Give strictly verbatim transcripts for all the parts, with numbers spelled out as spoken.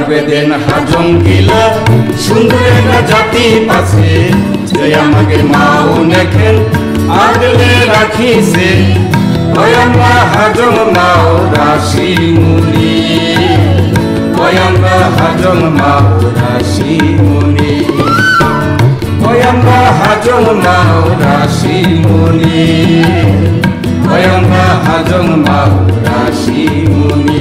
বেদেন হাজং গিলা সুন্দর জাতি পাশে যে আমাকে মাও নেখেন আগলে রাখিছে আমরা হাজং মাও রাশি মুনি আমরা হাজং মাও রাশি মুনি আমরা হাজং মাও রাশি মুনি আমরা হাজং মাও রাশি মুনি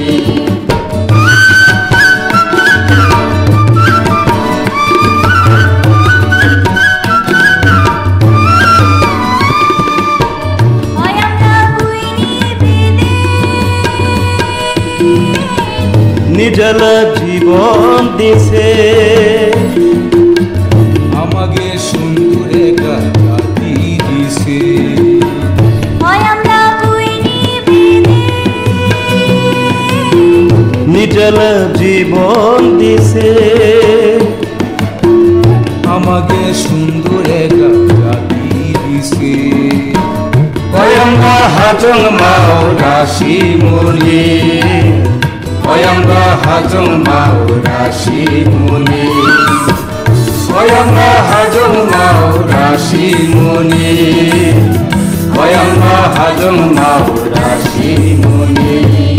নিডল জীবন দিছে আমাকে সুন্দরে জাতি দিছে নিডল জীবন দিছে আমাকে সুন্দরে জাতি দিছে আমরা হাজং মাও রাশি মুনি আমরা হাজং মাও রাশি মুনি আমরা হাজং মাও রাশি মুনি আমরা হাজং মাও রাশি মুনি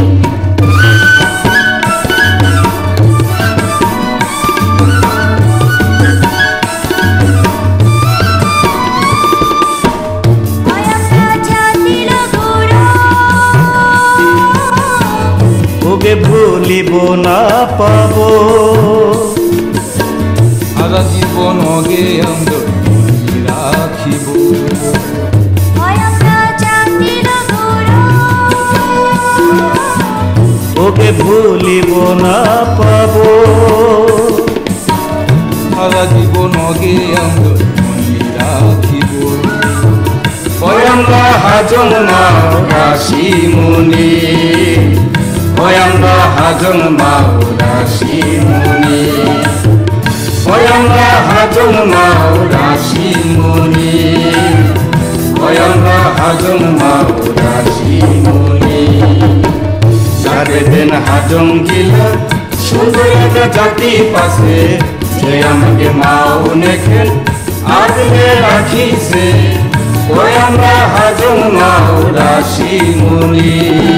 ওকে ভুলিব না পাব সারা জীবন ওকে আমরা রাখিব ওকে ভুলিব না পাব সারা জীবন ওকে আমরা রাখিব আমরা হাজং মাও রাশি মুনি আমরা হাজং মাও রাশি মুনি আমরা হাজং মাও রাশি মুনি আমরা হাজং মাও রাশি মুনি বেদেন হাজং গিলা সুন্দর জাতি পাশে যে আমাকে মাও নেখেন আগলে রাখিছে আমরা হাজং মাও রাশি মুনি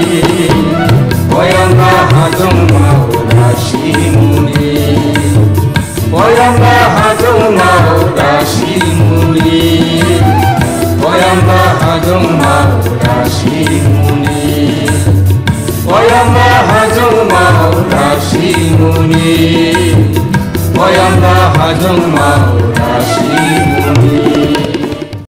আমরা হাজং মাও রাশি মুনি আমরা হাজং মাও রাশি মুনি আমরা হাজং মাও রাশি মুনি আমরা হাজং মাও রাশি মুনি আমরা হাজং মাও রাশি